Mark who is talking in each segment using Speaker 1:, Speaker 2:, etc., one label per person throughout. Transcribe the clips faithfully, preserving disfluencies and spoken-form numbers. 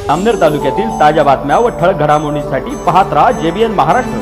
Speaker 1: अमनेर तालुक्यातील ताज्या बातम्या व ठळक घडामोडींसाठी पाहत राहा जेबीएन महाराष्ट्र।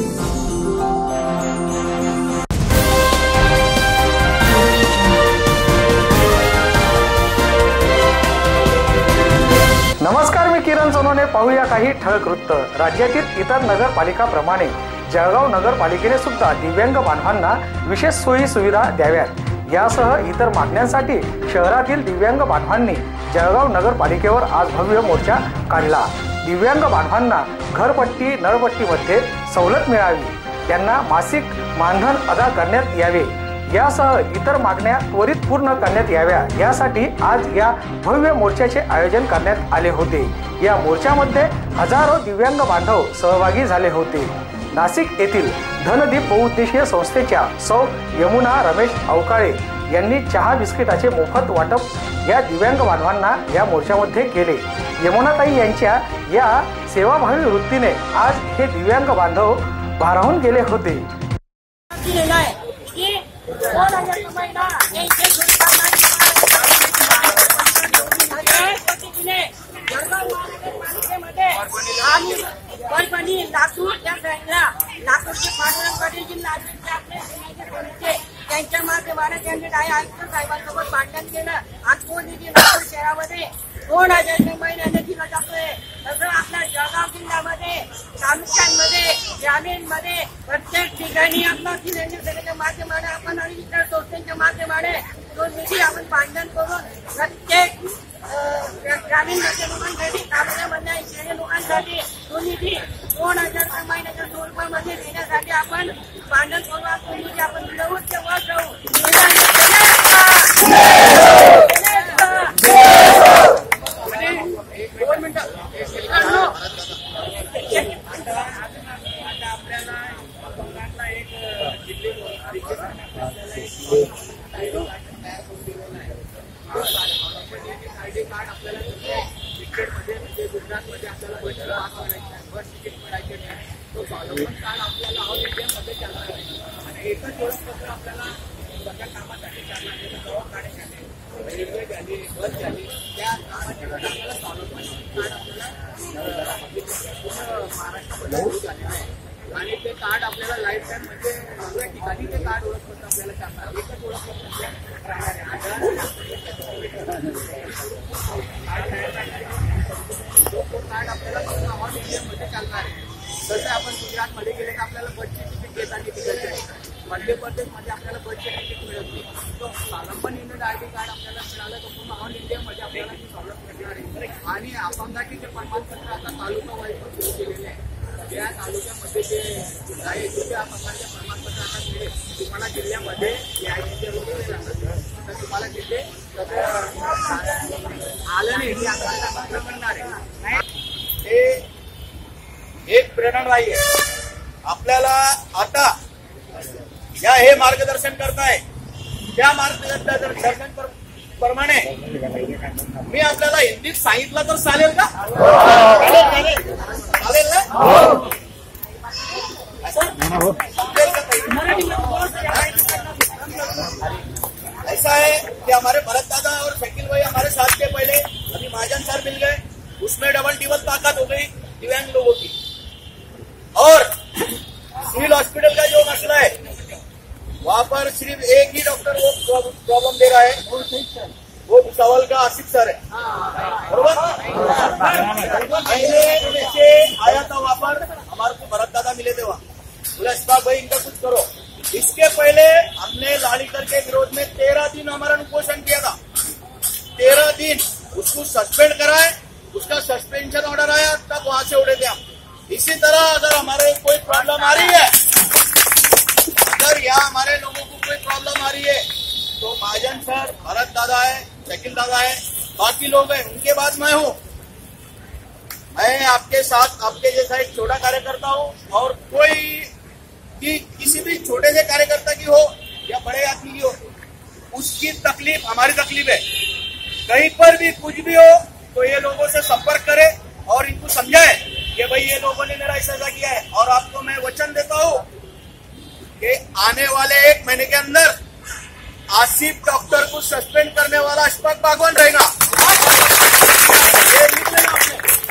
Speaker 2: नमस्कार, मी किरण सोनवणे। पाहूया काही ठळक वृत्त। राज्यातील इतर नगरपालिकांप्रमाणे जळगाव नगरपालिकेने सुद्धा दिव्यांग बांधवांना विशेष सोयी सुविधा द्याव्यात यासह इतर मागण्यांसाठी शहरातील दिव्यांग बांधवांनी जळगाव नगरपालिकेवर आज भव्य मोर्चा काढला। दिव्यांग बांधवांना घरपट्टी नळपट्टीमध्ये सवलत मिळावी, त्यांना मासिक मानधन अदा करण्यात यावे यासह इतर मागण्या त्वरित पूर्ण करण्यात याव्या यासाठी आज या भव्य मोर्चाचे आयोजन करण्यात आले होते। या मोर्चामध्ये हजारो दिव्यांग बांधव सहभागी झाले होते। नाशिक येथील धनदीप बहुउद्देशीय संस्थेच्या सौ यमुना रमेश अवकाळे यांनी चहा बिस्किटाचे मोफत वाटप या दिव्यांग बांधवांना या मोर्चामध्ये केले। यमुनाताई यांच्या या सेवाभावी वृत्तीने आज हे दिव्यांग बांधव भारावून गेले होते।
Speaker 3: परभणी लातूर या साईडला लातूरचे पांडुरंग जिल्हा आपले त्यांच्या माध्यमाने त्यांनी आयुक्त साहेबांसोबत भांडण केलं। आज तो निधी लातूर शहरामध्ये दोन हजार महिन्याने दिला जातोय। तसं आपल्या जळगाव जिल्ह्यामध्ये तालुक्यांमध्ये ग्रामीणमध्ये प्रत्येक ठिकाणी आपला सिलेंडर माध्यमाने आपण आणि इतर संस्थांच्या माध्यमाने तो निधी आपण भांडण करून प्रत्येक ग्रामीण लोकांसाठी तालुक्यामधल्या शहरी लोकांसाठी तो निधी दोन हजार महिन्याच्या स्वरूपामध्ये देण्यासाठी आपण भांडण करू। आपण निधी आपण मिळवून तेव्हा जाऊ। दोन मिनिटं कार्ड आपल्याला क्रिकेटमध्ये म्हणजे गुजरातमध्ये आपल्याला पैसे पास करायचे आहे, बस तिकीट मिळायचे नाही, तो स्वावलंबन कार्ड आपल्याला ऑल इंडियामध्ये चालणार आहे आणि एकच ओळखपत्र आपल्याला सगळ्या कामासाठी चालणार आहे। दवाखान्यासाठी रेल्वे झाली, बस झाली, त्या कामासाठी आपल्याला स्वावलंबन कार्ड आपल्याला महाराष्ट्रामध्ये सुरू झालेलं आहे आणि ते कार्ड आपल्याला लाईफ टाईम म्हणजे सगळ्या ठिकाणी ते कार्ड ओळखपत्र आपल्याला चालणार। एकच ओळखपत्र राहणार आहे। कार्ड आपल्याला ऑल इंडियामध्ये चालणार आहे। जसं आपण गुजरातमध्ये गेले तर आपल्याला बसचे तिकीट घेताना तिकीट आहे, मध्य प्रदेशमध्ये आपल्याला बसचे तिकीट मिळत नाही। तो स्वावलंबन युनिट आय डी कार्ड आपल्याला मिळालं तर पूर्ण ऑल इंडियामध्ये आपल्याला ती सवलत मिळणार आहे। आणि अपंगाचे प्रमाणपत्र आता तालुका वाईज सुरू केलेले आहे। या तालुक्यामध्ये जे आहे तिथे अपंगाचे प्रमाणपत्र आता मिळेल। तुम्हाला जिल्ह्यामध्ये तर तुम्हाला तिथे आलं नाही की आपल्याला पत्र मिळणार आहे। हे एक प्रेरणादायी आहे। आपल्याला आता या हे मार्गदर्शन करताय त्या मार्गदर्शन प्रमाणे मी आपल्याला हिंदीत सांगितलं तर चालेल का? चालेल ना? ऐसा है कि हमारे भरत दादा और शकील भाई हमारे साथ के पहले अभी महाजन सर मिल गए, उसमें डबल टिबल ताकत हो गई दिव्यांग लोगों की। और सिविल हॉस्पिटल का जो मसला है वहां पर सिर्फ एक ही डॉक्टर वो प्रॉब्लम दे रहा है, वो सवाल का आसिफ सर है, बरोबर। पहले आया था वहां पर हमारे को भरत दादा मिले थे, वहां बोला इस्पाक भाई इनका कुछ करो। इसके पहले हमने लालीकर के विरोध में तेरह दिन हमारा उपोषण किया था। तेरह दिन उसको सस्पेंड कराए, उसका सस्पेंशन ऑर्डर आया तब वहां से उड़े थे हम। इसी तरह अगर हमारे कोई प्रॉब्लम आ रही है, अगर यहाँ हमारे लोगों को कोई प्रॉब्लम आ रही है तो महाजन सर, भरत दादा है, शकील दादा है, बाकी लोग हैं, उनके बाद मैं हूँ। मैं आपके साथ आपके जैसा एक छोटा कार्यकर्ता हूँ और कोई कि किसी भी छोटे से कार्यकर्ता की हो या बड़े आदमी की हो, उसकी तकलीफ हमारी तकलीफ है। कहीं पर भी कुछ भी हो तो ये लोगों से संपर्क करे और इनको समझाए कि भाई ये लोगों ने मेरा ऐसा किया है। और आपको मैं वचन देता हूँ कि आने वाले एक महीने के अंदर आसिफ डॉक्टर को सस्पेंड करने वाला अशफाक बागवान रहेगा। ये लिख लेना आपने।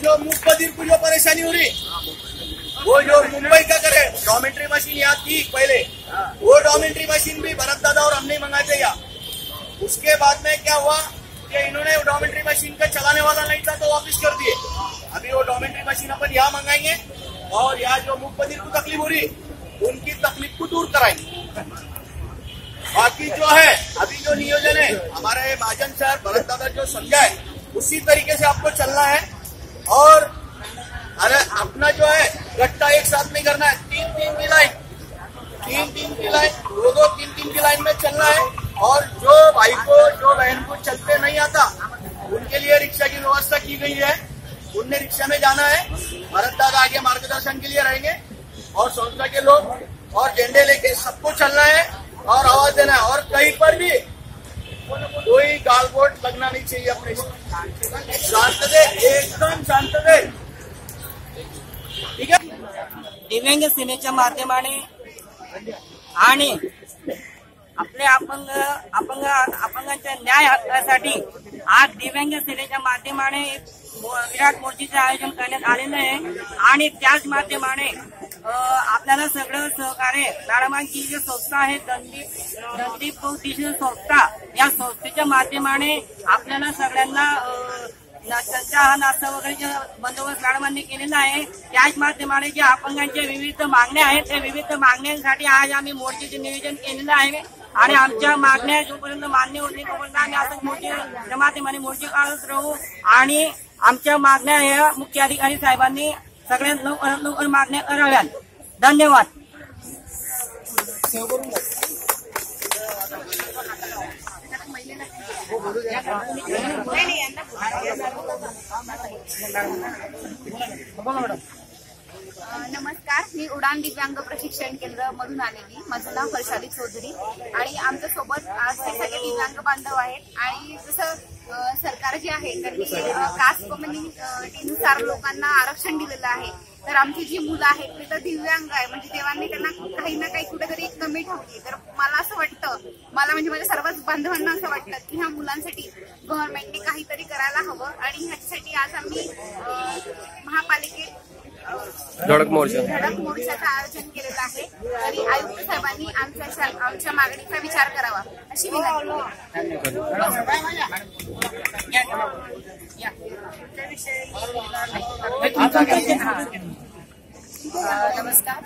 Speaker 3: जो मुख बधिर को जो परेशानी हो रही, वो जो मुंबई का करे डॉमेट्री मशीन यहाँ थी पहले, वो डॉमेट्री मशीन भी भरत दादा और हमने मंगाए थे यहाँ। उसके बाद में क्या हुआ कि इन्होंने डॉमेट्री मशीन का चलाने वाला नहीं था तो वापस कर दिए। अभी वो डॉमेट्री मशीन अपन यहाँ मंगाएंगे और यहाँ जो मुख बधिर को तकलीफ हो रही उनकी तकलीफ को दूर कराएंगे। बाकी जो है अभी जो नियोजन है हमारे महाजन सर भरत दादा जो समझाए उसी तरीके से आपको चलना है। और अरे अपना जो है गट्टा एक साथ नहीं करना है, तीन तीन की लाइन तीन तीन की लाइन दो दो तीन तीन की लाइन में चलना है। और जो भाई को जो बहन को चलते नहीं आता उनके लिए रिक्शा की व्यवस्था की गई है, उनने रिक्शा में जाना है। भरत दादा आगे मार्गदर्शन के लिए रहेंगे और संस्था के लोग और झंडे लेके सबको चलना है और आवाज देना है। और कहीं पर भी कोई गालबोट लगना नहीं चाहिए अपने शांत दे, एकदम शांत दे, ठीक है।
Speaker 4: दिव्यांग सेनेच्या माध्यमाने आणि आपल्या अपंग अपंग अपंगांच्या न्याय हक्कासाठी आज दिव्यांग सेनेच्या माध्यमाने विराट मोर्चाचे आयोजन करण्यात आलेलं आहे। आणि त्याच माध्यमाने आपल्याला सगळं सहकार्य मॅडमांची जी संस्था आहे दंदीप दंदीप कौशल्य संस्था, या संस्थेच्या माध्यमाने आपल्याला सगळ्यांना त्यांचा हा नाश्ता वगैरे बंदोबस्त मॅडमांनी केलेला आहे। त्याच माध्यमाने जे अपंगांच्या विविध मागण्या आहेत त्या विविध मागण्यांसाठी आज आम्ही मोर्चाचे नियोजन केलेलं आहे। आणि आमच्या मागण्या जोपर्यंत मान्य होत नाही तोपर्यंत आम्ही असंच मोर्चे माध्यमाने मोर्चे काढत राहू। आणि आमच्या मागण्या ह्या मुख्य अधिकारी साहेबांनी सगळ्यात लवकरात लवकर मागण्या कराव्यात। धन्यवाद।
Speaker 5: नमस्कार, मी उडान दिव्यांग प्रशिक्षण केंद्र मधून आलेली, माझं नाव हर्षाली चौधरी आणि आमच्या सोबत आज ते सगळे दिव्यांग बांधव आहेत। आणि जसं सरकार जे आहे त्यांनी कास्ट कम्युनिटीनुसार लोकांना आरक्षण दिलेलं आहे, तर आमची जी मुलं आहेत ते तर दिव्यांग आहे, म्हणजे देवांनी त्यांना काही ना काही कुठेतरी कमी ठेवली। तर मला असं वाटतं, मला म्हणजे माझ्या सर्वच बांधवांना असं वाटतं की ह्या मुलांसाठी गव्हर्नमेंटने काहीतरी करायला हवं। आणि ह्याच्यासाठी आज आम्ही महापालिकेत धडक मोर्चा धडक मोर्चाचं आयोजन केलेलं आहे आणि आयुक्त साहेबांनी आमच्या आमच्या मागणीचा विचार करावा अशी विनंती। नमस्कार,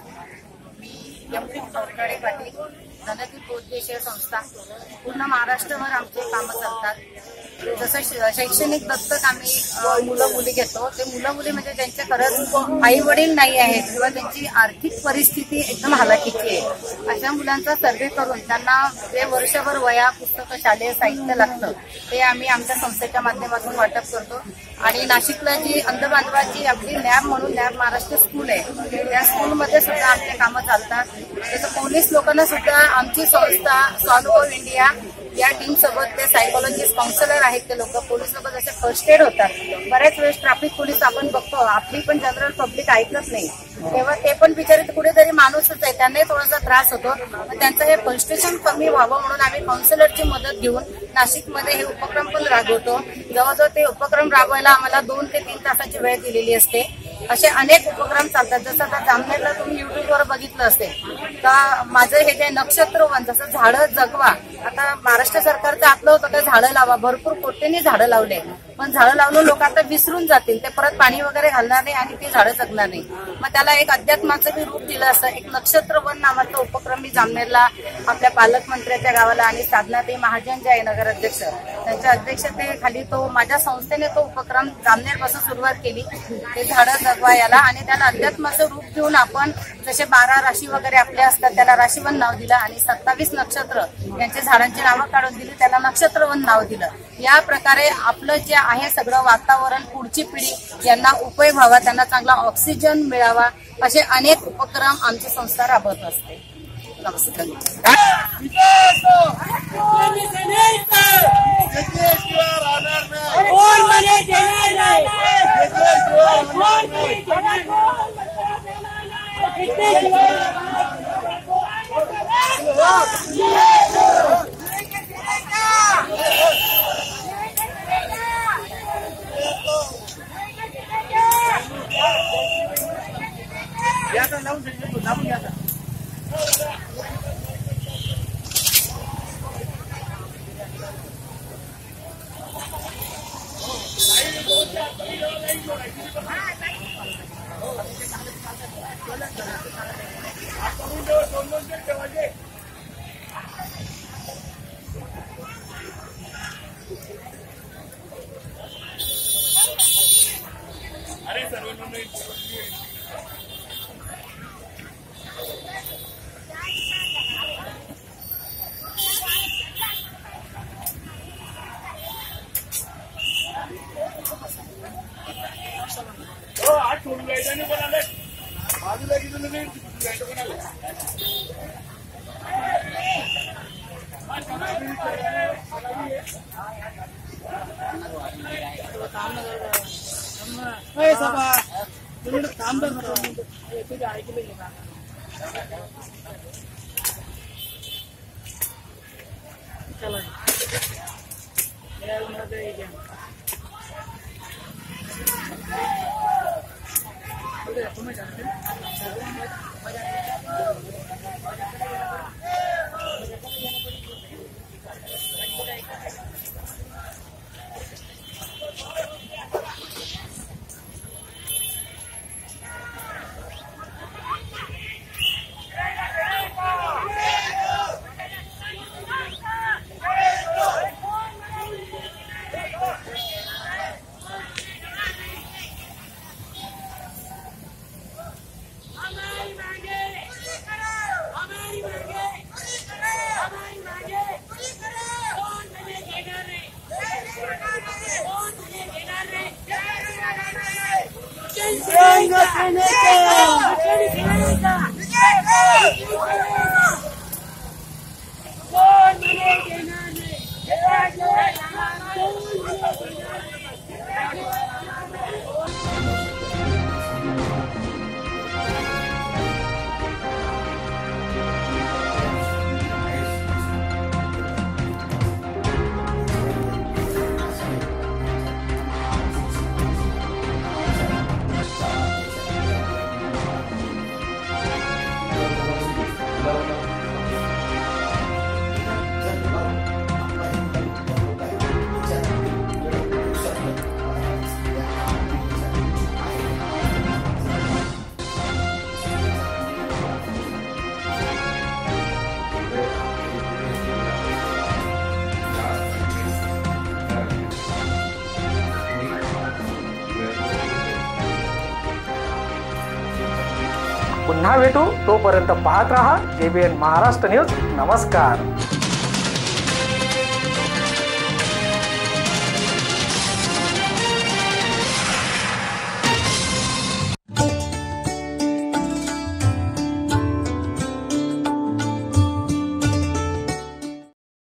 Speaker 5: मी एमपी फौजदारी पाटील, धनदीप कौशल्य संस्था। पूर्ण महाराष्ट्रभर आमचे कामं चालतात। जसं शैक्षणिक दत्तक आम्ही मुलं मुली घेतो, ते मुलं मुली म्हणजे त्यांच्या खरंच आई वडील नाही आहेत किंवा त्यांची आर्थिक परिस्थिती एकदम हलाखीची आहे, अशा मुलांचा सर्वे करून त्यांना जे वर्षभर वया पुस्तकं शालेय साहित्य लागतं ते आम्ही आमच्या संस्थेच्या माध्यमातून वाटप करतो। आणि नाशिकला जी अंधबांधवाची आपली नॅब म्हणून नॅब महाराष्ट्र स्कूल आहे, त्या स्कूलमध्ये सुद्धा आमचे कामं चालतात। तसं पोलीस लोकांना सुद्धा आमची संस्था सॉल्व्ह इंडिया या टीम सोबत ते सायकोलॉजिस्ट काउन्सिलर आहेत, ते लोक पोलीस लोक जसे फर्स्ट एड होतात, बऱ्याच वेळेस ट्रॅफिक पोलीस आपण बघतो आपली पण जनरल पब्लिक ऐकत नाही, तेव्हा ते पण बिचारे कुठेतरी माणूसच आहे, त्यांनाही थोडासा त्रास होतो। त्यांचं हे फ्रस्ट्रेशन कमी व्हावं म्हणून आम्ही काउन्सिलरची मदत घेऊन नाशिकमध्ये हे उपक्रम पण राबवतो। जवळजवळ ते उपक्रम राबवायला आम्हाला दोन ते तीन तासाची वेळ दिलेली असते। असे अनेक उपक्रम चालतात। जसं आता जामनेरला तुम्ही युट्यूबवर बघितलं असेल का माझं हे जे नक्षत्रवन, जसं झाडं जगवा, आता महाराष्ट्र सरकारचं आपलं होतं का झाडं लावा, भरपूर कोट्यांनी झाडं लावले, पण झाडं लावून लोक आता विसरून जातील, ते परत पाणी वगैरे घालणार नाही आणि ते झाडं जगणार नाही। मग त्याला एक अध्यात्माचं मी रूप दिलं असं एक नक्षत्रवन नावाचा उपक्रम मी जामनेरला आपल्या पालकमंत्र्याच्या गावाला आणि साधनाताई महाजन जे आहे नगर अध्यक्ष त्यांच्या अध्यक्षतेखाली तो माझ्या संस्थेने तो उपक्रम जामनेरपासून सुरुवात केली, ते झाडं जगवा याला। आणि त्याला अध्यात्माचं रूप देऊन आपण जसे बारा राशी वगैरे आपल्या असतात त्याला राशीवन नाव दिलं आणि सत्तावीस नक्षत्र यांचे झाडांची नावं काढून दिली, त्याला नक्षत्रवन नाव दिलं। या प्रकारे आपलं जे आहे सगळं वातावरण पुढची पिढी यांना उपयोग व्हावा, त्यांना चांगला ऑक्सिजन मिळावा, असे अनेक उपक्रम आमची संस्था राबवत असते। नमस्कार।
Speaker 6: Yeah.
Speaker 3: सोडून घ्यायचं नाही कोणाला, बाजूला गेलो नाही घ्यायचं कोणाला.
Speaker 2: पुन्हा भेटू, तोपर्यंत पाहत रहा जेबीएन महाराष्ट्र न्यूज. नमस्कार.